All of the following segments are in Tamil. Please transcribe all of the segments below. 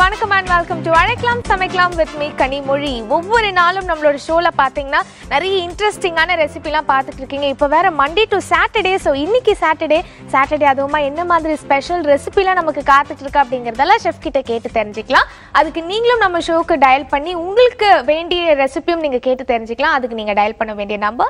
வணக்கம் and welcome to அழைக்கலாம் சமைக்கலாம் with me கனிமொழி. ஒவ்வொரு நாளும் நம்மளோட ஷோல பாத்தீங்கன்னா நிறைய இன்ட்ரெஸ்டிங்கான ரெசிபிலாம் பார்த்துட்டு இருக்கீங்க. இப்போ வேற மண்டே டு சாட்டர்டே, ஸோ இன்னைக்கு சாட்டர்டே அதுவுமா என்ன மாதிரி ஸ்பெஷல் ரெசிபிலாம் நமக்கு காத்துட்டு இருக்கு அப்படிங்கறதெல்லாம் ஷெஃப் கிட்ட கேட்டு தெரிஞ்சுக்கலாம். அதுக்கு நீங்களும் நம்ம ஷோக்கு டயல் பண்ணி உங்களுக்கு வேண்டிய ரெசிபியும் நீங்க கேட்டு தெரிஞ்சுக்கலாம். அதுக்கு நீங்க டயல் பண்ண வேண்டிய நம்பர்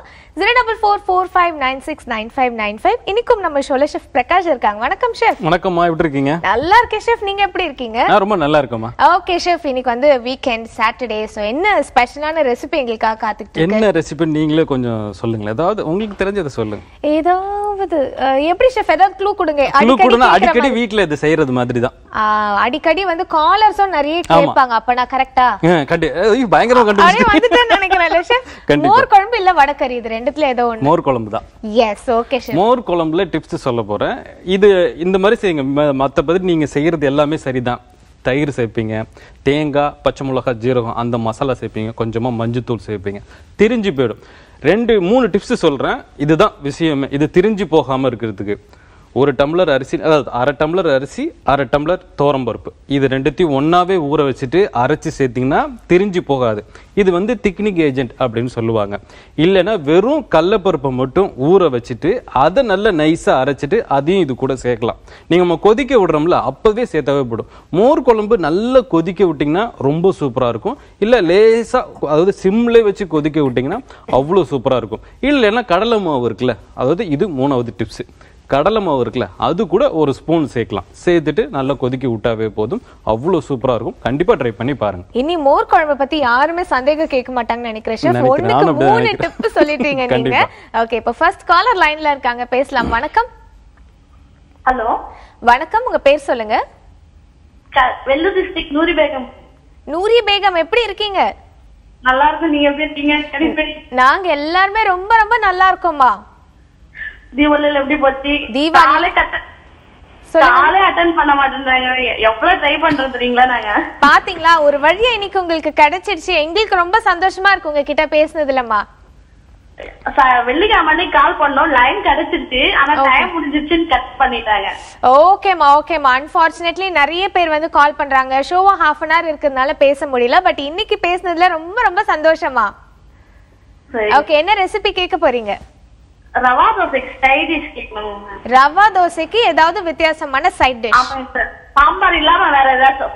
04445969595. இன்னைக்கும் நம்ம ஷோல ஷெஃப் பிரகாஷ் இருக்காங்க. வணக்கம் ஷெஃப். வணக்கம்மா, எப்படி இருக்கீங்க? நல்லா இருக்கேன் ஷெஃப், நீங்க எப்படி இருக்கீங்க? நான் ரொம்ப நல்லா இருக்கேம்மா. ஓகே ஷெஃப், இன்னைக்கு வந்து வீக்கெண்ட் சாட்டர்டே, சோ என்ன ஸ்பெஷலான ரெசிபி எங்களுக்காக காத்துட்டு இருக்கு? என்ன ரெசிபி நீங்களே கொஞ்சம் சொல்லுங்களேன், ஏதாவது உங்களுக்கு தெரிஞ்சதை சொல்லுங்க. ஏதாவது எப்படி ஷெஃப், ஏதாவது க்ளூ கொடுங்க. அடிக்கடி வீட்ல இது செய்யறது மாதிரி தான். அடிக்கடி வந்து காலர்ஸும் நிறைய கேட்பாங்க. அப்ப நான் கரெக்ட்டா பயங்கரமா வந்துட்டேன்னு நினைக்கிறேன்ல ஷெஃப். மோர் குழம்பு இல்ல வடகறி, இது ரெண்டுத்துல ஏதோ ஒண்ணு. மோர் குழம்பு தான். S, okay chef. மோர் குழம்புல டிப்ஸ் சொல்ல போறேன். இது இந்த மாதிரி செய்யுங்க, மத்தபடி நீங்க செய்யறது எல்லாமே சரிதான். தயிர் சேர்ப்பீங்க, தேங்காய், பச்சை மிளகாய், ஜீரகம் அந்த மசாலா சேர்ப்பீங்க, கொஞ்சமா மஞ்சத்தூள் சேர்ப்பீங்க, திரிஞ்சு போயிடும். 2-3 டிப்ஸ் சொல்றேன், இதுதான் விஷயமே. இது திரிஞ்சு போகாம இருக்கிறதுக்கு 1 டம்ளர் அரிசி, அதாவது 1/2 டம்ளர் அரிசி, 1/2 டம்ளர் தோரம்பருப்பு, இது ரெண்டுத்தையும் ஒன்னாவே ஊற வச்சுட்டு அரைச்சி சேர்த்தீங்கன்னா திரிஞ்சு போகாது. இது வந்து திக்னிக் ஏஜென்ட் அப்படின்னு சொல்லுவாங்க. இல்லைன்னா வெறும் கடலைப்பருப்பை மட்டும் ஊற வச்சுட்டு அதை நல்லா நைஸா அரைச்சிட்டு அதையும் இது கூட சேர்க்கலாம். நீங்க நம்ம கொதிக்க விடுறோம்ல, அப்பவே சேர்த்தாவே போடும். மோர் குழம்பு நல்லா கொதிக்க விட்டீங்கன்னா ரொம்ப சூப்பரா இருக்கும். இல்ல லேசா, அதாவது சிம்ல வச்சு கொதிக்க விட்டீங்கன்னா அவ்வளவு சூப்பரா இருக்கும். இல்லைன்னா கடலை மாவு இருக்குல்ல, அதாவது இது 3வது டிப்ஸ். கடலை மாவு இருக்குல்ல, அது கூட 1 ஸ்பூன் சேர்க்கலாம். சேர்த்துட்டு நல்லா கொதிக்க விட்டாவே போதும், அவ்வளவு சூப்பரா இருக்கும். கண்டிப்பா ட்ரை பண்ணி பாருங்க. இனி மோர் குழம்பு பத்தி யாருமே சந்தேகம் கேட்க மாட்டாங்கன்னு நினைக்கிறேன் ஷெஃப். 3 டிப் சொல்லிட்டீங்க நீங்க. ஓகே, இப்போ ஃபர்ஸ்ட் காலர் லைன்ல இருக்காங்க, பேசலாம். வணக்கம். ஹலோ, வணக்கம், உங்க பேர் சொல்லுங்க. வெள்ளூர் டிஸ்ட்ரிக்ட் நூரி பேகம். நூரி பேகம், எப்படி இருக்கீங்க? நல்லா இருக்கு, நீங்க எப்படி இருக்கீங்க? நாங்க எல்லாருமே ரொம்ப ரொம்ப நல்லா இருக்கோம்மா. தீபாவளியில எப்படி போச்சு? தீபாவளி காலே அட்டெண்ட் பண்ண மாட்டேன்றாங்க. எவ்வளவு ட்ரை பண்றோம் தெரியுங்களா நாங்க. பாத்தீங்களா, ஒரு வழியா இன்னைக்கு உங்களுக்கு கிடைச்சிடுச்சு. எங்களுக்கு ரொம்ப சந்தோஷமா இருக்கு உங்க கிட்ட பேசுனதுலம்மா. வெள்ளிக்கிழமை கால் பண்ணோம், லைன் கிடைச்சிருச்சு, ஆனா டைம் முடிஞ்சிருச்சுன்னு கட் பண்ணிட்டாங்க. ஓகேமா ஓகேமா, அன்பார்ச்சுனேட்லி நிறைய பேர் வந்து கால் பண்றாங்க. ஷோவா 1/2 an hour இருக்கிறதுனால பேச முடியல. பட் இன்னைக்கு பேசுனதுல ரொம்ப ரொம்ப சந்தோஷமா. ஓகே, என்ன ரெசிபி கேட்க போறீங்க? ரவா தோசைக்கு சைட் டிஷ் கேட்கணும். ரவா தோசைக்கு ஏதாவது வித்தியாசமான சைட் டிஷ்? சாம்பார் இல்லாம வேற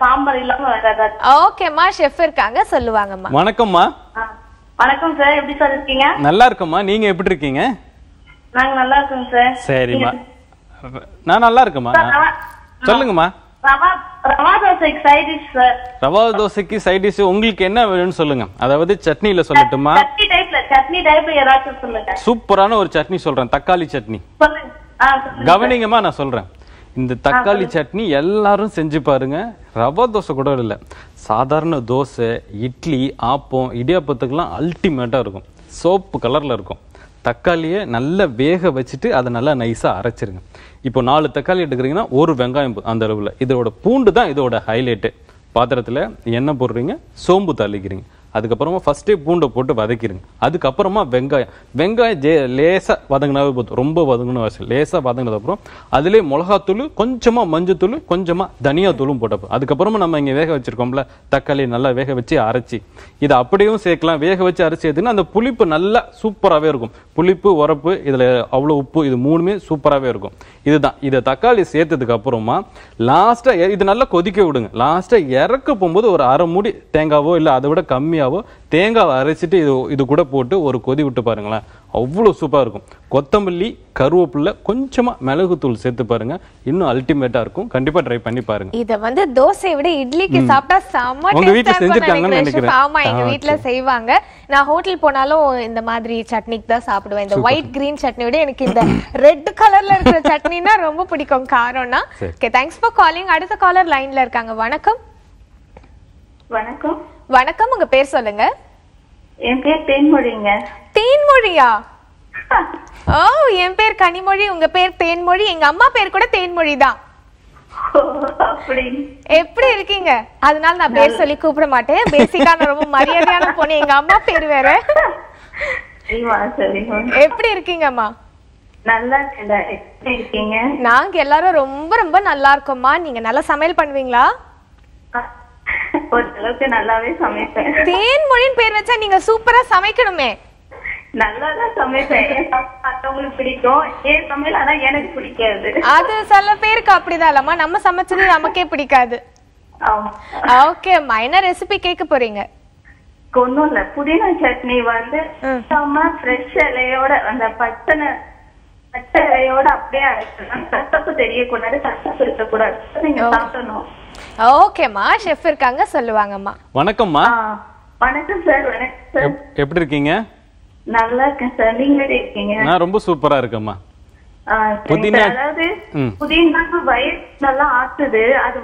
ஏதாவது. ஓகேமா, ஷெஃப் இருக்காங்க, சொல்லுவாங்கம்மா. வணக்கம்மா. வணக்கம் சார், எப்படி சார் இருக்கீங்க? நல்லா இருக்கம்மா, நீங்க எப்படி இருக்கீங்க? நாங்க நல்லா இருக்கோம் சார். சரிம்மா, நான் நல்லா இருக்கேம்மா. சொல்லுங்கம்மா. ரவா தோசைக்கு சைட் டிஷ் சார். ரவா தோசைக்கு சைட் டிஷ் உங்களுக்கு என்ன வேணும்னு சொல்லுங்க. அதாவது சட்னில சொல்லட்டுமா? சட்னி டைப்ல ஏதாச்சும் சொல்லுங்க. சூப்பரான ஒரு சட்னி சொல்றேன், தக்காளி சட்னி. கவனிங்கம்மா, நான் சொல்றேன். இந்த தக்காளி சட்னி எல்லாரும் செஞ்சு பாருங்க. ரவா தோசை கூட இல்ல, சாதாரண தோசை, இட்லி, ஆப்பம், இடியாப்பத்துக்கெல்லாம் அல்டிமேட்டா இருக்கும். சோப்பு கலர்ல இருக்கும். தக்காளியை நல்லா வேக வச்சுட்டு அதை நல்லா நைஸா அரைச்சிருங்க. இப்போ 4 தக்காளி எடுக்கிறீங்கன்னா 1 வெங்காயம் அந்த அளவுல. இதோட பூண்டு தான் இதோட ஹைலைட்டு. பாத்திரத்துல எண்ணெய் போடுறீங்க, சோம்பு தாளிக்கிறீங்க. அதுக்கப்புறமா ஃபர்ஸ்டே பூண்டை போட்டு வதக்கிடுங்க. அதுக்கப்புறமா வெங்காயம் லேசா வதங்கினாவே போதும், ரொம்ப வதங்கணும் அவசியம். லேசா வதங்கினது அப்புறம் அதுலேயே மிளகாத்தூள், கொஞ்சமா மஞ்சத்தூள், கொஞ்சமா தனியாத்தூளும் போட்டப்போ அதுக்கப்புறமா நம்ம இங்கே வேக வச்சிருக்கோம்ல தக்காளி, நல்லா வேக வச்சு அரைச்சி இதை அப்படியும் சேர்க்கலாம். வேக வச்சு அரைச்சி எடுத்துன்னா அந்த புளிப்பு நல்லா சூப்பராகவே இருக்கும். புளிப்பு, உரப்பு, இதில் அவ்வளோ உப்பு, இது 3மே சூப்பராகவே இருக்கும். இதுதான். இதை தக்காளி சேர்த்ததுக்கு அப்புறமா லாஸ்டா இது நல்லா கொதிக்க விடுங்க. லாஸ்டா இறக்க போகும்போது ஒரு 1/2 மூடி தேங்காவோ இல்லை அதை விட கம்மியாவோ தேங்காவை அரைச்சிட்டு இது கூட போட்டு ஒரு கொதி விட்டு பாருங்களேன், அவ்வளவு சூப்பரா இருக்கும். கொத்தமல்லி, கருவேப்பிலை, கொஞ்சமா மிளகுத்தூள் சேர்த்து பாருங்க, இன்னும் அல்டிமேட்டா இருக்கும். கண்டிப்பா ட்ரை பண்ணி பாருங்க. இத வந்து தோசையை விட இட்லிக்கு சாப்பிட்டா செம்ம டேஸ்டா இருக்கும் நினைக்கிறேன். ஆமா, எங்க வீட்ல செய்வாங்க. நான் ஹோட்டல் போனாலும் இந்த மாதிரி சட்னிக்கு தான் சாப்பிடுவேன். இந்த ஒயிட் கிரீன் சட்னி விட எனக்கு இந்த ரெட் கலர்ல இருக்கிற சட்னினா ரொம்ப பிடிக்கும், காரம்னா. Okay, thanks for calling. அடுத்த காலர் லைன்ல இருக்காங்க. வணக்கம். வணக்கம். வணக்கம், உங்க பேர் சொல்லுங்க. என் பேர் தேன்மொழிங்க. தேன்மொழியா? ஓ, என் பேர் கனிமொழி, உங்க பேர் தேன்மொழி. எங்க அம்மா பேர் கூட தேன்மொழி தான். எப்படி இருக்கீங்க? அதனால நான் பேர் சொல்லி கூப்பிட மாட்டேன். பேசிக்கா நான் ரொம்ப மரியாதையான பொண்ணு. எங்க அம்மா பேர் வேற. எப்படி இருக்கீங்கம்மா? நல்லா இருக்கீங்க? நாங்க எல்லாரும் ரொம்ப ரொம்ப நல்லா இருக்கோம்மா. நீங்க நல்லா சமையல் பண்ணுவீங்களா? ஓரளவுக்கு நல்லாவே சமைப்பேன். தேன்மொழின்னு பேர் வச்சா நீங்க சூப்பரா சமைக்கணுமே. நல்லாதான் சமைப்பேன். மத்தவங்களுக்கு பிடிக்கும், ஏன் சமையல் ஆனா எனக்கு பிடிக்காது. அது சில பேருக்கு அப்படிதான் இல்லம்மா, நம்ம சமைச்சது நமக்கே பிடிக்காது. ஓகேம்மா, என்ன ரெசிபி கேட்க போறீங்க? ஒண்ணும் இல்ல, புதினா சட்னி வந்து ஃப்ரெஷ் இலையோட அந்த பச்சை இலையோட அப்படியே அரைக்கணும். கசப்பு தெரியக்கூடாது, கசப்பு இருக்கக்கூடாது, நீங்க சாப்பிடணும். ஓகேம்மா, ஷெஃப் இருக்காங்க, சொல்லுவாங்கம்மா. வணக்கம்மா. வணக்கம் சார். வணக்கம் சார். எப்படி இருக்கீங்க? நல்லா இருக்கேன் சார், நீங்க எப்படி இருக்கீங்க? நான் ரொம்ப சூப்பரா இருக்கேம்மா. புதினா அதாவது புதினா வயிறு நல்லா ஆத்துது, அது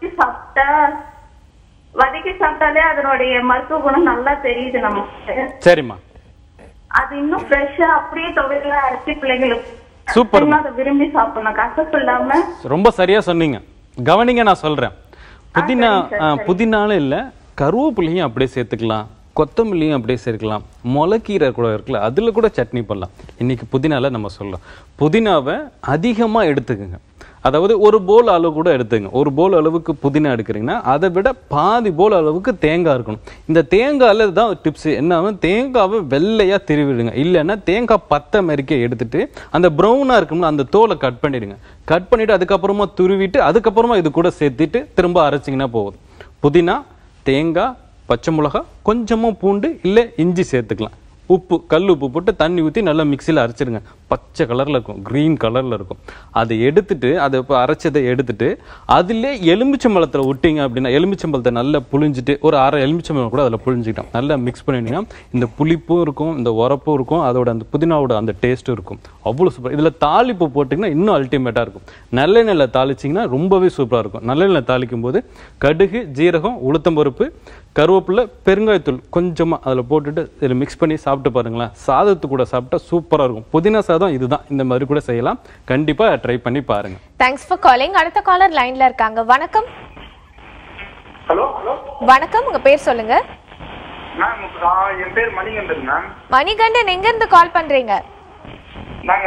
வதக்கி சாப்பிட்டாலே அதனுடைய மருத்துவ குணம் நல்லா தெரியுது நமக்கு. சரிம்மா. அது இன்னும் ஃப்ரெஷ்ஷா அப்படியே துவையில அரைச்சி பிள்ளைங்களுக்கு சூப்பர், அதை விரும்பி சாப்பிடணும், கசப்பு இல்லாம. ரொம்ப சரியா சொன்னீங்க. கவனிங்க, நான் சொல்றேன். புதினாலும் இல்ல, கருவேப்பிலையும் அப்படியே சேர்த்துக்கலாம், கொத்தமல்லியும் அப்படியே சேர்க்கலாம், முளைக்கீரை கூட இருக்குல்ல, அதுல கூட சட்னி பண்ணலாம். இன்னைக்கு புதினால நம்ம சொல்லலாம். புதினாவை அதிகமா எடுத்துக்கோங்க. அதாவது ஒரு போல் அளவு கூட எடுத்துங்க. ஒரு போல் அளவுக்கு புதினா எடுக்கிறீங்கன்னா அதை விட பாதி போல் அளவுக்கு தேங்காய் இருக்கணும். இந்த தேங்காயில தான் டிப்ஸ் என்ன, தேங்காவை வெள்ளையா திருவிடுங்க. இல்லைன்னா தேங்காய் பத்தை மாதிரிக்கே எடுத்துட்டு அந்த ப்ரௌனா இருக்கும்ல அந்த தோலை கட் பண்ணிடுங்க. கட் பண்ணிட்டு அதுக்கப்புறமா துருவிட்டு அதுக்கப்புறமா இது கூட சேர்த்துட்டு திரும்ப அரைச்சிங்கன்னா போகுது. புதினா, தேங்காய், பச்சை மிளகாய், கொஞ்சமா பூண்டு இல்லை இஞ்சி சேர்த்துக்கலாம். உப்பு, கல் உப்பு போட்டு தண்ணி ஊற்றி நல்லா மிக்சியில் அரைச்சிடுங்க. பச்சை கலரில் இருக்கும், க்ரீன் கலரில் இருக்கும். அதை எடுத்துட்டு அதை இப்போ அரைச்சதை எடுத்துட்டு அதிலே எலுமிச்சம்பழத்தில் விட்டிங்க அப்படின்னா, எலுமிச்சம்பழத்தை நல்லா புழிஞ்சிட்டு ஒரு அரை எலுமிச்சம்பழம் கூட அதில் புழிஞ்சிக்கிட்டோம். நல்லா மிக்ஸ் பண்ணிட்டீங்கன்னா இந்த புளிப்பும் இருக்கும், இந்த உரப்பும் இருக்கும், அதோட அந்த புதினாவோட அந்த டேஸ்ட்டும் இருக்கும். அவ்வளோ சூப்பர். இதில் தாளிப்பு போட்டிங்கன்னா இன்னும் அல்டிமேட்டாக இருக்கும். நல்லெண்ணெயில் தாளிச்சிங்கன்னா ரொம்பவே சூப்பராக இருக்கும். நல்லெண்ணெயில் தாளிக்கும் போது கடுகு, ஜீரகம், உளுத்தம்பருப்பு, கருவேப்பிலை, பெருங்காயத்தூள் கொஞ்சமாக அதில் போட்டுட்டு இதில் மிக்ஸ் பண்ணி சாப்பிட்டு பாருங்களேன். சாதத்து கூட சாப்பிட்டா சூப்பராக இருக்கும். புதினா சாதம் இதுதான். இந்த மாதிரி கூட செய்யலாம். கண்டிப்பாக ட்ரை பண்ணி பாருங்க. Thanks for calling. அடுத்த காலர் லைன்ல இருக்காங்க. வணக்கம். ஹலோ. வணக்கம், உங்க பேர் சொல்லுங்க. என் பேர் மணிகண்டன் மேம். மணிகண்டன், எங்க இருந்து கால் பண்றீங்க? நாங்க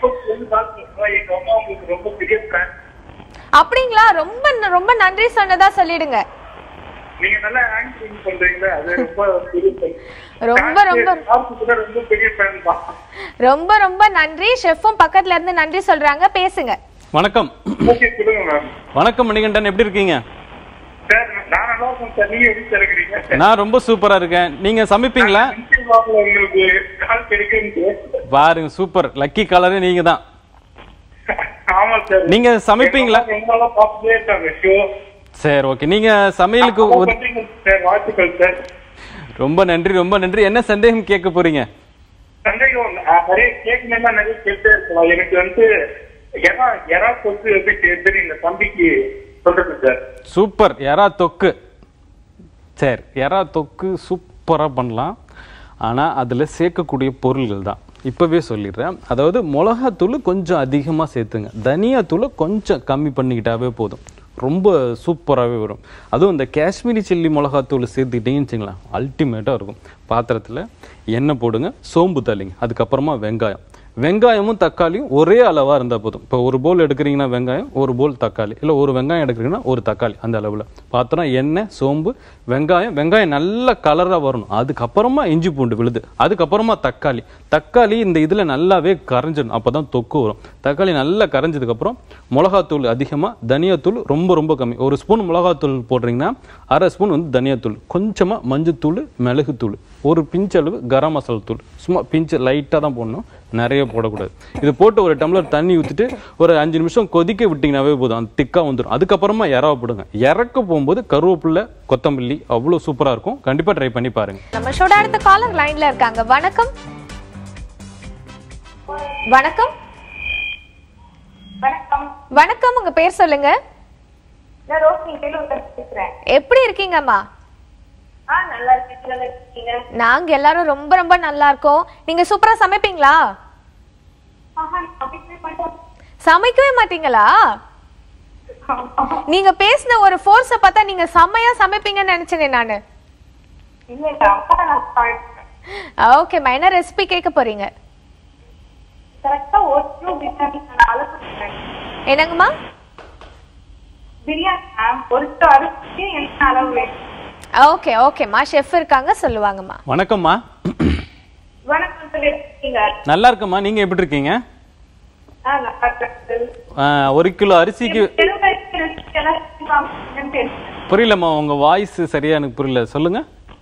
ரொம்ப பெரிய ஃபேன். அப்படிங்களா? ரொம்ப ரொம்ப நன்றி சொன்னதா சொல்லிடுங்க. நீங்க நல்லா ஆக்டிங் பண்றீங்க, அது ரொம்ப பெரிய ஃபேன் தான். ரொம்ப நன்றி. ஷெஃப்பும் பக்கத்துல இருந்து நன்றி சொல்றாங்க, பேசுங்க. வணக்கம். ஓகே, சொல்லுங்க மேம். வணக்கம் மணிகண்டன், எப்படி இருக்கீங்க? சார் நான் நல்லா இருக்கேன் சார், நீங்க எப்படி இருக்கீங்க? நான் ரொம்ப சூப்பரா இருக்கேன். நீங்க சமைப்பீங்களா? உங்களுக்கு கால் கிடைக்குது பாருங்க, சூப்பர். லக்கி காலரே நீங்க தான். ஆமா சார். நீங்க சமைப்பீங்களா? பாத்துட்டே இருக்காங்க ஷோ. சரி, ஓகே. நீங்க சமையலுக்கு வாழ்த்துக்கள் சார். ரொம்ப நன்றி, ரொம்ப நன்றி. என்ன சந்தேகம் கேட்க போறீங்க? சந்தேகம் நிறைய கேட்கணும்னா நிறைய கேட்டே இருக்கலாம். எனக்கு வந்து எறா தொக்கு எப்படி கேட்டு இந்த தம்பிக்கு சொல்றது சார். சூப்பர். எறா தொக்கு. சரி, எறா தொக்கு சூப்பரா பண்ணலாம். ஆனா அதுல சேர்க்கக்கூடிய பொருள்கள் தான் இப்பவே சொல்லிடுறேன். அதாவது மிளகாத்தூள் கொஞ்சம் அதிகமா சேர்த்துங்க, தனியாத்தூளை கொஞ்சம் கம்மி பண்ணிக்கிட்டாவே போதும். ரொம்ப சூப்பராகவே வரும். அதுவும் இந்த காஷ்மீரி சில்லி மிளகாத்தூள் சேர்த்துக்கிட்டீங்கன்னு வச்சுங்களேன், அல்டிமேட்டாக இருக்கும். பாத்திரத்தில் எண்ணெய் போடுங்க, சோம்பு தள்ளிங்க, அதுக்கப்புறமா வெங்காயமும் தக்காளியும் ஒரே அளவாக இருந்தால் போதும். இப்போ ஒரு போல் எடுக்கிறீங்கன்னா வெங்காயம், ஒரு போல் தக்காளி, இல்லை ஒரு வெங்காயம் எடுக்கிறீங்கன்னா ஒரு தக்காளி, அந்த அளவில் பாத்திரம், எண்ணெய், சோம்பு, வெங்காயம் நல்ல கலராக வரணும். அதுக்கப்புறமா இஞ்சி பூண்டு விழுது, அதுக்கப்புறமா தக்காளி இந்த இதில் நல்லாவே கரைஞ்சிடணும், அப்போ தான் தொக்கு வரும். தக்காளி நல்லா கரைஞ்சதுக்கப்புறம் மிளகாத்தூள் அதிகமாக, தனியாத்தூள் ரொம்ப கம்மி. ஒரு ஸ்பூன் மிளகாத்தூள் போடுறீங்கன்னா அரை ஸ்பூன் வந்து தனியாத்தூள், கொஞ்சமாக மஞ்சத்தூள், மிளகுத்தூள், ஒரு பிஞ்சளவு கரம் மசாலா தூள், சும்மா பிஞ்சு லைட்டாக தான் போடணும், நிறைய போடக்கூடாது. இது போட்டு ஒரு டம்ளர் தண்ணி ஊற்றிட்டு ஒரு 5 நிமிஷம் கொதிக்க விட்டிங்கனாவே போதும், அந்த திக்காக வந்துடும். அதுக்கப்புறமா இறவ போடுங்க. இறக்க போகும்போது கருவேப்பிலை, கொத்தமல்லி, அவ்வளோ சூப்பராக இருக்கும். கண்டிப்பாக ட்ரை பண்ணி பாருங்க. நம்ம ஷோட அடுத்த காலர் லைன்ல இருக்காங்க. வணக்கம். வணக்கம். வணக்கம், உங்க பேர் சொல்லுங்க. எப்படி இருக்கீங்கம்மா? நாங்க எல்லாரும் ரொம்ப நல்லா இருக்கோம். நீங்க சூப்பரா சமைப்பீங்களா? சமைக்கவே மாட்டீங்களா? நீங்க பேசின ஒரு ஃபோர்ஸ பார்த்தா நீங்க செம்மையா சமைப்பீங்கன்னு நினைச்சேன் நானு. ஓகேம்மா, என்ன ரெசிபி கேட்க போறீங்க? என்னங்கம்மா? ஓகே ஓகேம்மா, ஷெஃப் இருக்காங்க, சொல்லுவாங்கம்மா. வணக்கம்மா. வணக்கம் சொல்லிருக்கீங்க. நல்லா இருக்கம்மா, நீங்க எப்படி இருக்கீங்க? 1 கிலோ அரிசிக்கு புரியலம்மா, உங்க வாய்ஸ் சரியா எனக்கு புரியல, சொல்லுங்க.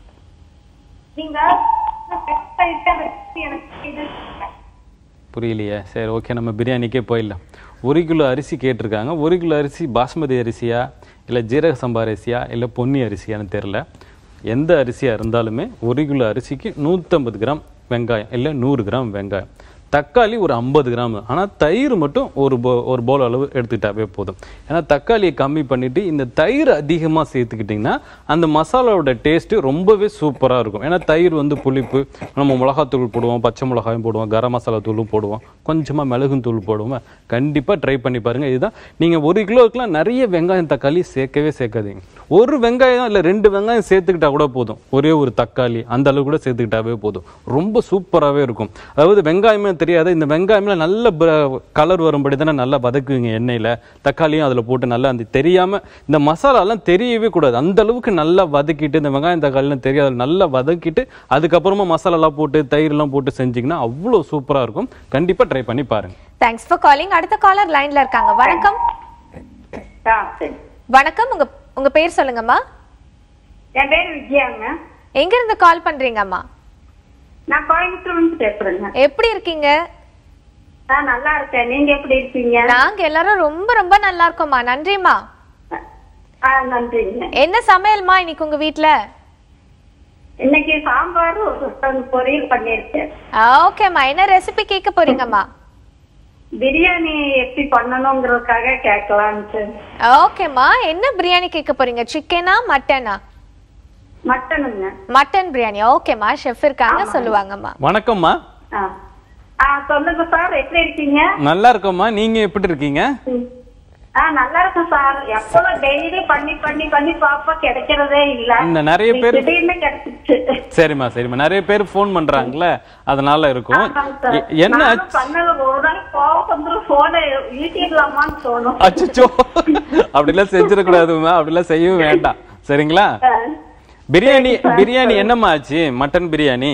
புரியலையே, சரி ஓகே, நம்ம பிரியாணிக்கே போயிடலாம். 1 கிலோ அரிசி கேட்டிருக்காங்க. 1 கிலோ அரிசி பாஸ்மதி அரிசியா இல்லை ஜீரக சம்பா அரிசியா இல்லை பொன்னி அரிசியான்னு தெரில. எந்த அரிசியாக இருந்தாலுமே 1 கிலோ அரிசிக்கு 150 கிராம் வெங்காயம் இல்லை 100 கிராம் வெங்காயம், தக்காளி ஒரு 50 கிராம். ஆனால் தயிர் மட்டும் ஒரு போல் அளவு எடுத்துக்கிட்டாவே போதும். ஏன்னா தக்காளியை கம்மி பண்ணிவிட்டு இந்த தயிர் அதிகமாக சேர்த்துக்கிட்டிங்கன்னா அந்த மசாலாவோட டேஸ்ட்டு ரொம்பவே சூப்பராக இருக்கும். ஏன்னா தயிர் வந்து புளிப்பு, நம்ம மிளகாத்தூள் போடுவோம், பச்சை மிளகாயும் போடுவோம், கரம் மசாலா தூளும் போடுவோம், கொஞ்சமாக மிளகும் தூள் போடுவோம். கண்டிப்பாக ட்ரை பண்ணி பாருங்கள். இதுதான் நீங்கள் 1 கிலோவுக்குலாம் நிறைய வெங்காயம் தக்காளி சேர்க்கவே சேர்க்காதீங்க. ஒரு வெங்காயம் இல்லை 2 வெங்காயம் சேர்த்துக்கிட்டா கூட போதும். ஒரே ஒரு தக்காளி அந்த அளவு கூட சேர்த்துக்கிட்டாவே போதும். ரொம்ப சூப்பராகவே இருக்கும். அதாவது வெங்காயமே தெரியாத இந்த வெங்காயம்ல நல்ல கலர் வரும்படி தானே நல்லா வதக்குவீங்க எண்ணெயில். தக்காளியும் அதில் போட்டு நல்லா அந்த தெரியாமல் இந்த மசாலாலாம் தெரியவே கூடாது. அந்த அளவுக்கு நல்லா வதக்கிட்டு இந்த வெங்காயம் தக்காளிலாம் தெரியாத நல்லா வதக்கிட்டு அதுக்கப்புறமா மசாலாலாம் போட்டு தயிரெலாம் போட்டு செஞ்சிங்கன்னா அவ்வளோ சூப்பராக இருக்கும். கண்டிப்பாக ட்ரை பண்ணி பாருங்க. Thanks for calling. அடுத்த காலர் லைன்ல இருக்காங்க. வணக்கம். வணக்கம், உங்க பேர் சொல்லுங்கம்மா. என் பேர் விஜயாங்க. எங்க இருந்து கால் பண்றீங்கம்மா? நான் கோயம்புத்தூர்ல பேசுறேங்க. எப்படி இருக்கீங்க? நான் நல்லா இருக்கேன். நீங்க எப்படி இருக்கீங்க? நாங்க எல்லாரும் ரொம்ப ரொம்ப நல்லா இருக்கோம்மா. நன்றிம்மா. நன்றிங்க. என்ன சமையல்மா இன்னைக்கு உங்க வீட்ல? இன்னைக்கு சாம்பார் பொரியல் பண்ணிருக்கேன். ஓகேம்மா, என்ன ரெசிபி கேட்க போறீங்கம்மா? பிரியாணி எப்படி பண்ணணுங்கிறதுக்காக கேட்கலான்ட்டு. ஓகேம்மா, என்ன பிரியாணி கேட்க போறீங்க? சிக்கனா மட்டனா? மட்டனுங்க. மட்டன் பிரியாணி. ஓகேம்மா, ஷெஃப் இருக்காங்க, சொல்லுவாங்கம்மா. வணக்கம்மா. சொல்லுங்க சார், எப்படி இருக்கீங்க? நல்லா இருக்கோம்மா, நீங்க எப்படி இருக்கீங்க? நல்லா இருக்கும் சார். எப்பவும் டெய்லி பண்ணி பண்ணி பண்ணி பாப்பா கிடைக்கிறதே இல்ல. இந்த நிறைய பேர் திடீர்னு கிடைச்சிச்சு. சரிம்மா சரிம்மா, நிறைய பேர் ஃபோன் பண்றாங்களே அதனால இருக்கும். என்ன பண்ணது ஒரு நாள் கோவம் வந்து போனை ஈட்டிடலாமான்னு தோணும். அச்சோ, அப்படிலாம் செஞ்சிடக்கூடாதுமா, அப்படிலாம் செய்யவும் வேண்டாம். சரிங்களா? பிரியாணி என்னம்மா ஆச்சு? மட்டன் பிரியாணி.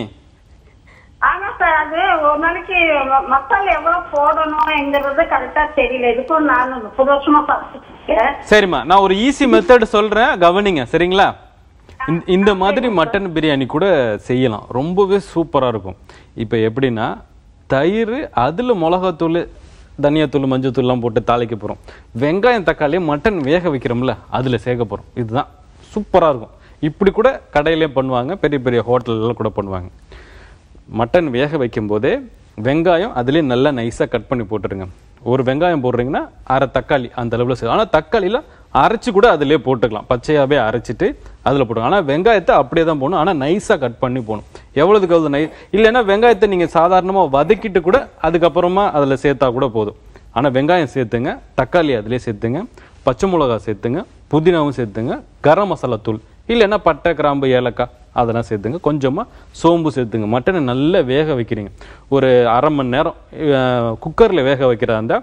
ஆனா சார், அது ஒரு நாளைக்கு மசாலா எவ்வளவு போடணும்ங்கிறது கரெக்டா தெரியல. இதுக்கும் நான் 30 வருஷமா சாப்பிட்டுருக்கேன். சரிம்மா, நான் ஒரு ஈஸி மெத்தட் சொல்றேன், கவனிங்க. சரிங்களா? இந்த மாதிரி மட்டன் பிரியாணி கூட செய்யலாம், ரொம்பவே சூப்பரா இருக்கும். இப்ப எப்படின்னா, தயிர் அதுல மிளகாத்தூள் தனியாத்தூள் மஞ்சத்தூள்லாம் போட்டு தாளிக்க போறோம். வெங்காயம் தக்காளி மட்டன் வேக வைக்கிறோம்ல அதுல சேர்க்க போறோம். இதுதான் சூப்பரா இருக்கும். இப்படி கூட கடையிலே பண்ணுவாங்க, பெரிய பெரிய ஹோட்டல்லாம் கூட பண்ணுவாங்க. மட்டன் வேக வைக்கும் போதே வெங்காயம் அதுலேயே நல்லா நைஸாக கட் பண்ணி போட்டுருங்க. ஒரு வெங்காயம் போடுறீங்கன்னா 1/2 தக்காளி அந்த அளவில் செய்யும். ஆனால் தக்காளியில் அரைச்சி கூட அதிலே போட்டுக்கலாம், பச்சையாகவே அரைச்சிட்டு அதில் போட்டுக்கலாம். ஆனால் வெங்காயத்தை அப்படியே தான் போகணும், ஆனால் நைஸாக கட் பண்ணி போகணும். எவ்வளோதுக்கு எவ்வளோ இல்லைன்னா வெங்காயத்தை நீங்கள் சாதாரணமாக வதக்கிட்டு கூட அதுக்கப்புறமா அதில் சேர்த்தா கூட போதும். ஆனால் வெங்காயம் சேர்த்துங்க, தக்காளி அதிலே சேர்த்துங்க, பச்சை மிளகா சேர்த்துங்க, புதினாவும் சேர்த்துங்க, கரம் மசாலா தூள் இல்லைன்னா பட்டை கிராம்பு ஏலக்காய் அதெல்லாம் சேர்த்துங்க, கொஞ்சமாக சோம்பு சேர்த்துங்க. மட்டனை நல்லா வேக வைக்கிறீங்க. ஒரு 1/2 மணி நேரம் குக்கரில் வேக வைக்கிறதா இருந்தால்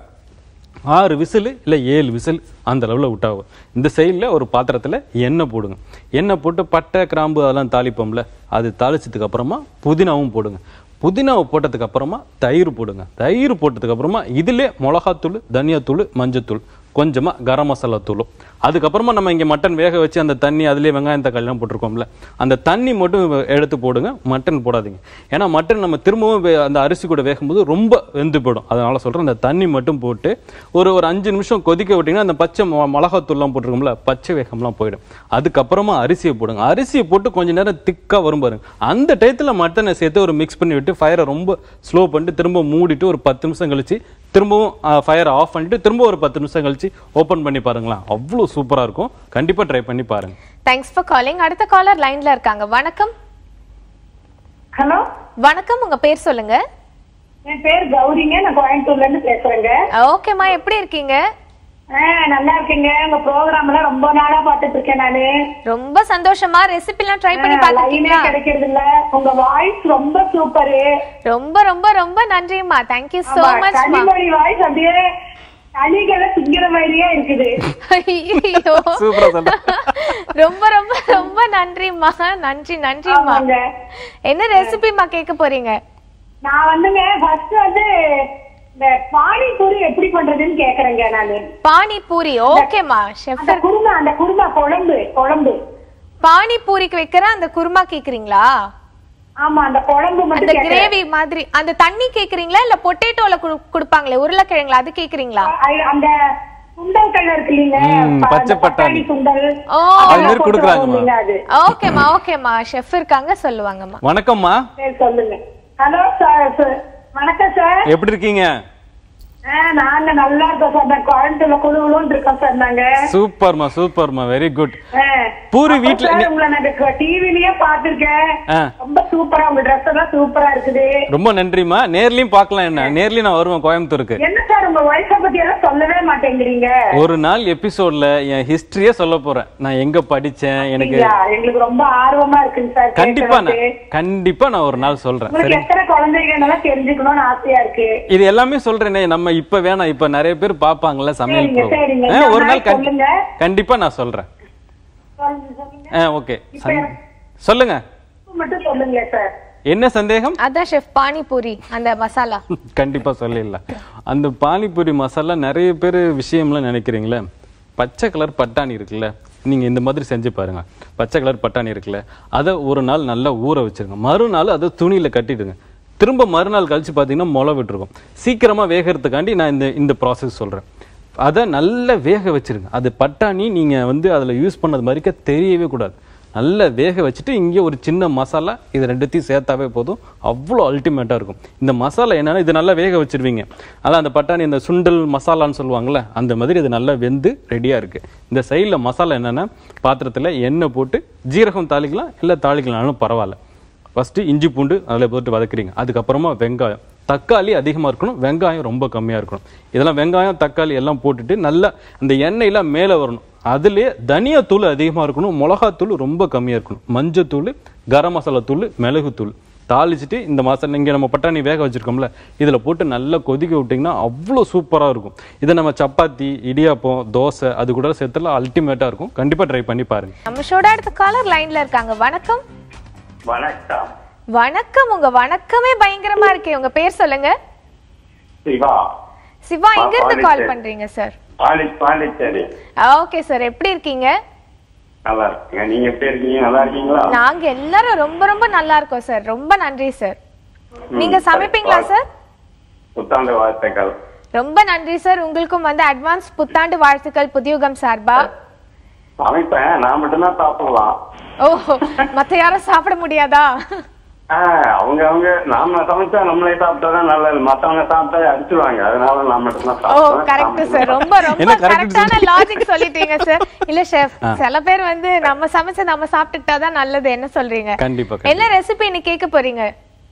6 விசில் இல்லை 7 விசில் அந்த அளவில் விட்டாகும். இந்த சைடில் ஒரு பாத்திரத்தில் எண்ணெய் போடுங்க. எண்ணெய் போட்டு பட்டை கிராம்பு அதெல்லாம் தாளிப்போம்ல, அது தாளிச்சதுக்கு அப்புறமா புதினாவும் போடுங்க. புதினாவை போட்டதுக்கு அப்புறமா தயிர் போடுங்க. தயிர் போட்டதுக்கு அப்புறமா இதிலே மிளகாத்தூள் தனியாத்தூள் மஞ்சத்தூள் கொஞ்சமாக கரம் மசாலா தூளும், அதுக்கப்புறமா நம்ம இங்கே மட்டன் வேக வச்சு அந்த தண்ணி அதிலே வெங்காயம் தக்காளிலாம் போட்டிருக்கோம்ல அந்த தண்ணி மட்டும் எடுத்து போடுங்க. மட்டன் போடாதீங்க, ஏன்னா மட்டன் நம்ம திரும்பவும் அந்த அரிசி கூட வேகும்போது ரொம்ப வெந்து போயிடும். அதனால சொல்கிறேன், அந்த தண்ணி மட்டும் போட்டு ஒரு 5 நிமிஷம் கொதிக்க விட்டிங்கன்னா அந்த பச்சை மிளகாத்தூள்லாம் போட்டிருக்கோம்ல பச்சை வேகம்லாம் போயிடும். அதுக்கப்புறமா அரிசியை போடுங்க. அரிசியை போட்டு கொஞ்சம் நேரம் திக்காக வரும் பாருங்க, அந்த டயத்தில் மட்டனை சேர்த்து ஒரு மிக்ஸ் பண்ணி விட்டு ஃபயரை ரொம்ப ஸ்லோ பண்ணிட்டு திரும்ப மூடிட்டு ஒரு 10 நிமிஷம் கழிச்சு திரும்பவும் ஃபயரை ஆஃப் பண்ணிட்டு திரும்ப ஒரு 10 நிமிஷம் கழிச்சு ஓபன் பண்ணி பாருங்களா, அவ்வளவு சூப்பரா இருக்கும். கண்டிப்பா ட்ரை பண்ணி பாருங்க. Thanks for calling. அடுத்த காலர் லைன்ல இருக்காங்க. வணக்கம். ஹலோ வணக்கம், உங்க பேர் சொல்லுங்க. என் பேர் கௌரிங்க, நான் கோயம்புத்தூர்ல இருந்து பேசுறேங்க. ஓகேமா, எப்படி இருக்கீங்க? நல்லா இருக்கீங்க. உங்க ப்ரோகிராம் எல்லாம் ரொம்ப நாளா பாத்துட்டு இருக்கேன் நானு. ரொம்ப சந்தோஷமா. ரெசிபி எல்லாம் ட்ரை பண்ணி பாத்துட்டீங்களா? கிடைக்கிறது இல்ல. உங்க வாய்ஸ் ரொம்ப சூப்பர். ரொம்ப ரொம்ப ரொம்ப நன்றிமா. Thank you so much. Kanimozhi voice அப்படியே அணிகளை திங்கிற மாதிரியே இருக்குது. ஐயோ, ரொம்ப ரொம்ப ரொம்ப நன்றிம்மா. நன்றிம்மா. என்ன ரெசிபிமா கேட்க போறீங்க? நான் வந்துங்க ஃபர்ஸ்ட் வந்து இந்த பானிபூரி எப்படி பண்றதுன்னு கேக்குறேங்க நானு. பானிபூரி ஓகேமா. ஷெஃப் அந்த குருமா குழம்பு பானிபூரிக்கு வைக்கிற அந்த குருமா கேக்குறீங்களா? ஆமா, அந்த குழம்பு மட்டும் அந்த கிரேவி மாதிரி அந்த தண்ணி கேக்குறீங்களா இல்ல பொட்டேட்டோல குடுப்பாங்களே உருளைக்கிழங்குல அது கேக்குறீங்களா? அந்த சுண்டல் கலர் இருக்கு இல்லீங்க, பச்சை பட்டாணி சுண்டல் அது மாதிரி குடுக்குறாங்கம்மா. ஓகேமா ஷெஃப் இருக்காங்க சொல்லுவாங்கம்மா. வணக்கம்மா. சரி சொல்லுங்க. Hello sir. வணக்கம் சார். எப்படி இருக்கீங்க? நாங்க நல்லா இருக்கோம் சார். கோயம்புத்தூர்ல குழுவுன்னு இருக்கோம் சார் நாங்க. சூப்பர்மா வெரி குட். பூரி வீட்ல உங்களை நான் டிவிலயே பாத்துருக்கேன். ரொம்ப சூப்பரா உங்க ட்ரெஸ் எல்லாம் சூப்பரா இருக்குது. ரொம்ப நன்றிமா. நேர்லயும் பார்க்கலாம். என்ன நேர்லயும் நான் வருவேன் கோயம்புத்தூருக்கு. என்ன சார் உங்க வயசை பத்தி எல்லாம் சொல்லவே மாட்டேங்கிறீங்க? ஒரு நாள் எபிசோட்ல என் ஹிஸ்டரியே சொல்ல போறேன். நான் எங்க படிச்சேன். எங்களுக்கு ரொம்ப ஆர்வமா இருக்குங்க சார். கண்டிப்பா நான் ஒரு நாள் சொல்றேன். உங்களுக்கு எத்தனை குழந்தைங்க தெரிஞ்சுக்கணும்னு ஆசையா இருக்கு. இது எல்லாமே சொல்றேனே. நம்ம இப்ப வேணாம், இப்ப நிறைய பேர் பாப்பாங்கல்ல சமையல். ஒரு நாள் கண்டிப்பா நான் சொல்றேன். ஓகே சொல்லுங்க. மட்டும் சொல்லுங்க சார். என்ன சந்தேகம்? அதான் ஷெஃப் பானிபூரி அந்த மசாலா கண்டிப்பா சொல்லிடலாம். அந்த பானிபூரி மசாலா நிறைய பேர் விஷயம்லாம் நினைக்கிறீங்களே. பச்சை கலர் பட்டாணி இருக்குல்ல, நீங்க இந்த மாதிரி செஞ்சு பாருங்க. பச்சை கலர் பட்டாணி இருக்குல்ல, அதை ஒரு நாள் நல்லா ஊற வச்சிருங்க. மறுநாள் அதை துணியில கட்டிடுங்க. திரும்ப மறுநாள் கழிச்சு பாத்தீங்கன்னா முளை விட்டுருக்கும். சீக்கிரமா வேகிறதுக்காண்டி நான் இந்த ப்ராசஸ் சொல்றேன். அதை நல்லா வேக வச்சிருங்க. அது பட்டாணி நீங்க வந்து அதுல யூஸ் பண்ணது மாதிரிக்க தெரியவே கூடாது. நல்லா வேக வச்சுட்டு இங்கே ஒரு சின்ன மசாலா இது ரெண்டுத்தையும் சேர்த்தாவே போதும். அவ்வளோ அல்டிமேட்டா இருக்கும். இந்த மசாலா என்னன்னா, இது நல்லா வேக வச்சிருவீங்க. அதான் அந்த பட்டாணி இந்த சுண்டல் மசாலான்னு சொல்லுவாங்கல்ல, அந்த மாதிரி இது நல்லா வெந்து ரெடியா இருக்கு. இந்த சைட்ல மசாலா என்னன்னா, பாத்திரத்துல எண்ணெய் போட்டு ஜீரகம் தாளிக்கலாம், இல்லை தாளிக்கலாம்னாலும் பரவாயில்ல. ஃபர்ஸ்ட் இஞ்சி பூண்டு அதில் போட்டு வதக்குறீங்க. அதுக்கப்புறமா வெங்காயம், தக்காளி அதிகமாக இருக்கணும், வெங்காயம் ரொம்ப கம்மியாக இருக்கணும். இதெல்லாம் வெங்காயம் தக்காளி எல்லாம் போட்டுட்டு நல்லா அந்த எண்ணெயெல்லாம் மேலே வரணும். அதுலேயே தனியாத்தூள் அதிகமாக இருக்கணும், மிளகாத்தூள் ரொம்ப கம்மியாக இருக்கணும், மஞ்சத்தூள், கரம் மசாலா தூள், மிளகுத்தூள் தாளிச்சுட்டு இந்த மசாலா இங்கே நம்ம பட்டாணி வேக வச்சிருக்கோம்ல இதில் போட்டு நல்லா கொதிக்க விட்டிங்கன்னா அவ்வளோ சூப்பராக இருக்கும். இதை நம்ம சப்பாத்தி, இடியாப்பம், தோசை அது கூட சேர்த்துல அல்டிமேட்டாக இருக்கும். கண்டிப்பாக ட்ரை பண்ணி பாருங்க. நம்ம ஷோட அடுத்த காலர் லைன்ல இருக்காங்க. வணக்கம். வணக்கம். உங்க வணக்கமே பயங்கரமா இருக்கே. உங்க பேர் சொல்லுங்க. சிவா எங்க இருந்து கால் பண்றீங்க சார்? பாண்டிச்சேரி. ஓகே சார், எப்படி இருக்கீங்க? நல்லா இருக்கீங்க. நீங்க எப்படி இருக்கீங்க? நல்லா இருக்கீங்களா? நாங்க எல்லாரும் ரொம்ப ரொம்ப நல்லா இருக்கோம் சார். ரொம்ப நன்றி சார். நீங்க சமைப்பீங்களா சார்? புத்தாண்டு வாழ்த்துக்கள். ரொம்ப நன்றி சார். உங்களுக்கும் வந்து அட்வான்ஸ் புத்தாண்டு வாழ்த்துக்கள் புதியுகம் சார்பா. சமைப்பேன், நான் மட்டும்தான் சாப்பிடலாம். ஓஹோ, மத்த யாரும் சாப்பிட முடியாதா? அவங்க நாம சமைச்சா நம்மளே சாப்பிட்டாதான் நல்லது. மத்தவங்க சாப்பிட்டா அடிச்சுடுவாங்க. அதனால நான் மட்டும்தான் சாப்பிடுவேன். Correct sir. ரொம்ப ரொம்ப கரெக்டான லாஜிக் சொல்லிட்டீங்க சார். இல்ல ஷெஃப், சில பேர் வந்து நம்ம சமைச்சு நம்ம சாப்பிட்டுட்டாதான் நல்லது. என்ன சொல்றீங்க? கண்டிப்பா. என்ன ரெசிபி இன்னைக்கு கேட்க போறீங்க?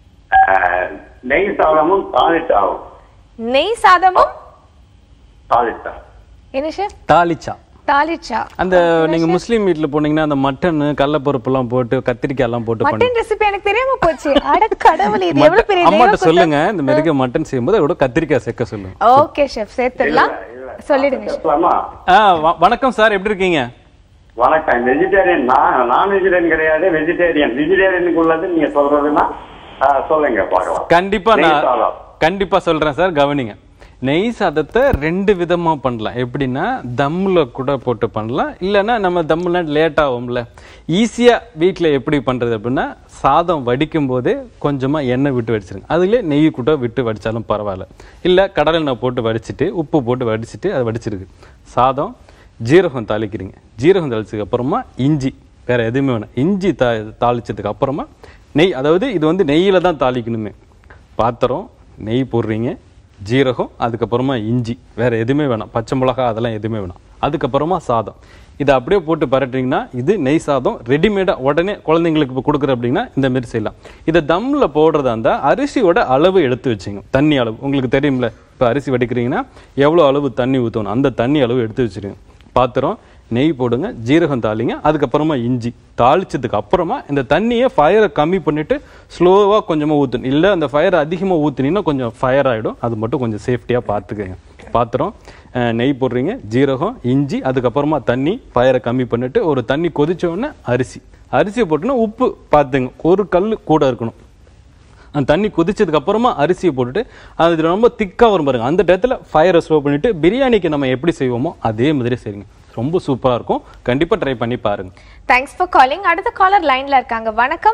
நெய் சாதமும் தாளிச்சாவும். நெய் சாதமும் தாளிச்சா. என்ன ஷெஃப்? தாளிச்சா. தாளிச்சா. அந்த நீங்க முஸ்லீம் வீட்ல போனீங்கன்னா அந்த மட்டன், கடலைப்பருப்பு எல்லாம் போட்டு கத்திரிக்காய் எல்லாம் போட்டு மட்டன் ரெசிபி எனக்கு தெரியாம போச்சு. அட கடவுளே, இது எவ்வளவு பெரிய அம்மாட்ட சொல்லுங்க. இந்த மாதிரி மட்டன் செய்யும்போது அதோட கத்திரிக்காய் சேர்க்க சொல்லுங்க. ஓகே ஷெஃப், சேர்த்துடலாம். சொல்லிடுங்க. வணக்கம் சார், எப்படி இருக்கீங்க? வணக்கம். வெஜிடேரியன். நான் வெஜிடேரியன் கிடையாது, வெஜிடேரியன். வெஜிடேரியனுக்கு உள்ளது நீங்க சொல்றதுன்னா சொல்லுங்க பார்க்கலாம். கண்டிப்பா நான் கண்டிப்பா சொல்றேன் சார், கவனிங்க. நெய் சாதத்தை ரெண்டு விதமா பண்ணலாம். எப்படின்னா தம்ல கூட போட்டு பண்ணலாம், இல்லைன்னா நம்ம தம்ல லேட் ஆகும்ல. ஈஸியா வீட்டில் எப்படி பண்றது அப்படின்னா, சாதம் வடிக்கும் போதே கொஞ்சமா எண்ணெய் விட்டு வடிச்சிருங்க. அதுலேயே நெய் கூட விட்டு வடிச்சாலும் பரவாயில்ல. இல்லை கடலை எண்ணெய் போட்டு வடிச்சிட்டு உப்பு போட்டு வடிச்சிட்டு அதை வடிச்சிருக்கு. சாதம், ஜீரகம் தாளிக்கிறீங்க. ஜீரகம் தாளிச்சதுக்கு அப்புறமா இஞ்சி, வேற எதுவுமே வேணும். இஞ்சி தாளிச்சதுக்கு அப்புறமா நெய், அதாவது இது வந்து நெய்யில தான் தாளிக்கணுமே. பாத்திரம், நெய் போடுறீங்க, ஜீரகம், அதுக்கப்புறமா இஞ்சி, வேற எதுவுமே வேணாம். பச்சை மிளகா அதெல்லாம் எதுவுமே வேணாம். அதுக்கப்புறமா சாதம். இதை அப்படியே போட்டு பரட்டிங்கன்னா இது நெய் சாதம் ரெடிமேடா. உடனே குழந்தைங்களுக்கு இப்போ கொடுக்குற அப்படின்னா இந்த மாதிரி செய்யலாம். இதை தம்ல போடுறதா இருந்தா அரிசியோட அளவு எடுத்து வச்சுங்க. தண்ணி அளவு உங்களுக்கு தெரியும்ல. இப்போ அரிசி வடிக்கிறீங்கன்னா எவ்வளோ அளவு தண்ணி ஊற்றணும், அந்த தண்ணி அளவு எடுத்து வச்சுருங்க. பாத்திரம், நெய் போடுங்க, ஜீரகம் தாளிங்க, அதுக்கப்புறமா இஞ்சி தாளிச்சதுக்கு அப்புறமா இந்த தண்ணியை ஃபயரை கம்மி பண்ணிட்டு ஸ்லோவா கொஞ்சமா ஊற்றணும். இல்லை அந்த ஃபயரை அதிகமாக ஊற்றினீங்கன்னா கொஞ்சம் ஃபயர் ஆகிடும். அது மட்டும் கொஞ்சம் சேஃப்டியாக பார்த்துக்கங்க. பாத்திரம், நெய் போடுறீங்க, ஜீரகம், இஞ்சி, அதுக்கப்புறமா தண்ணி, ஃபயரை கம்மி பண்ணிட்டு ஒரு தண்ணி கொதிச்ச உடனே அரிசியை போட்டுன்னா உப்பு பார்த்துங்க, ஒரு கல் கூட இருக்கணும். அந்த தண்ணி கொதிச்சதுக்கு அப்புறமா அரிசியை போட்டுட்டு அது ரொம்ப திக்கா வரும் பாருங்க, அந்த டயத்துல ஃபயரை ஸ்லோ பண்ணிட்டு பிரியாணிக்கு நம்ம எப்படி செய்வோமோ அதே மாதிரி செய்யுங்க, ரொம்ப சூப்பரா இருக்கும். கண்டிப்பா ட்ரை பண்ணி பாருங்க. Thanks for calling. அடுத்த காலர் லைன்ல இருக்காங்க. வணக்கம்.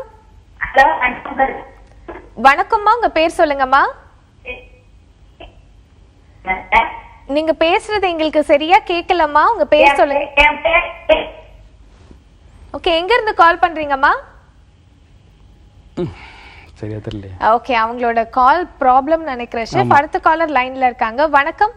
வணக்கம்மா, உங்க பேர் சொல்லுங்கம்மா. நீங்க பேசுறது எங்களுக்கு சரியா கேட்கலம்மா, உங்க பேர் சொல்லுங்க. ஓகே, எங்க இருந்து கால் பண்றீங்கம்மா? சரியா தெரியல. ஓகே, அவங்களோட கால் ப்ராப்ளம் நினைக்கிறேன் ஷெஃப். அடுத்த காலர் லைன்ல இருக்காங்க. வணக்கம்.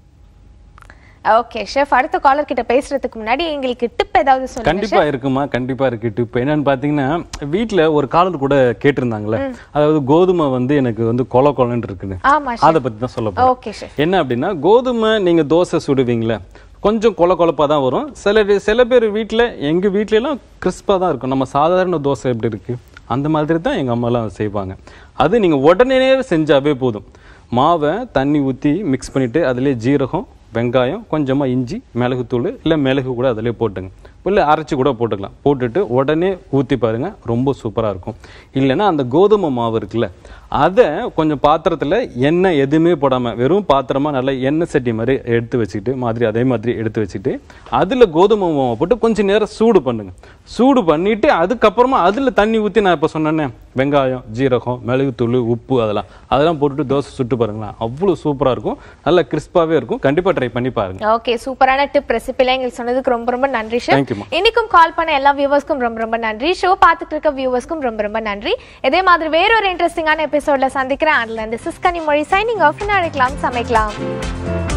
ஓகே ஷெஃப், அடுத்த காலர் கிட்ட பேசுறதுக்கு முன்னாடி எங்களுக்கு டிப் ஏதாவது சொல்லுங்க. கண்டிப்பா இருக்குமா, கண்டிப்பா இருக்கு டிப். என்னன்னு பாத்தீங்கன்னா, வீட்டுல ஒரு காலர் கூட கேட்டிருந்தாங்கல்ல, அதாவது கோதுமை எனக்கு கொல கொலன்னு இருக்குன்னு, அதை பத்தி தான் சொல்ல போறேன். Okay chef. என்ன அப்படின்னா, கோதுமை நீங்க தோசை சுடுவீங்களே, கொஞ்சம் கொல கொலப்பா தான் வரும். சில பேர் வீட்டுல, எங்க வீட்டுல எல்லாம் கிறிஸ்பா தான் இருக்கும். நம்ம சாதாரண தோசை எப்படி இருக்கு அந்த மாதிரி தான் எங்க அம்மா எல்லாம் செய்வாங்க. அது நீங்க உடனே செஞ்சாவே போதும். மாவை தண்ணி ஊற்றி மிக்ஸ் பண்ணிட்டு அதிலே ஜீரகம், வெங்காயம், கொஞ்சமா இஞ்சி, மிளகுத்தூள் இல்லை மிளகு கூட அதிலே போட்டுங்க, இல்லை அரைச்சி கூட போட்டுக்கலாம். போட்டுட்டு உடனே ஊற்றி பாருங்க, ரொம்ப சூப்பராக இருக்கும். இல்லைன்னா அந்த கோதுமை மாவு இருக்குல்ல, அதை கொஞ்சம் பாத்திரத்தில் எண்ணெய் எதுவுமே போடாமல் வெறும் பாத்திரமா நல்லா எண்ணெய் சட்டி மாதிரி எடுத்து வச்சுக்கிட்டு அதே மாதிரி எடுத்து வச்சுட்டு அதில் கோதுமை மாவை போட்டு கொஞ்சம் நேரம் சூடு பண்ணுங்க. சூடு பண்ணிட்டு அதுக்கப்புறமா அதில் தண்ணி ஊற்றி, நான் இப்போ சொன்னேன்னே, வெங்காயம், ஜீரகம், மிளகுத்தூள், உப்பு அதெல்லாம் போட்டுட்டு தோசை சுட்டு பாருங்களேன், அவ்வளோ சூப்பராக இருக்கும், நல்லா கிறிஸ்பாவே இருக்கும். கண்டிப்பாக ட்ரை பண்ணி பாருங்க. ஓகே, சூப்பரான டிப் ரெசிபிலாம் எங்களுக்கு சொன்னதுக்கு ரொம்ப ரொம்ப நன்றி ஷெஃப். இன்னைக்கும் கால் பண்ண எல்லா வியூவர்ஸ்க்கும் ரொம்ப ரொம்ப நன்றி. ஷோ பார்த்துட்டு இருக்க வியூவர்ஸ்க்கும் ரொம்ப ரொம்ப நன்றி. இதே மாதிரி வேறொரு இன்ட்ரெஸ்டிங்கான எபிசோட்ல சந்திக்கிறேன். அதுல இருந்து சிஸ் கனிமொழி சைனிங் ஆஃப். நாளைக்கலாம் சமைக்கலாம்.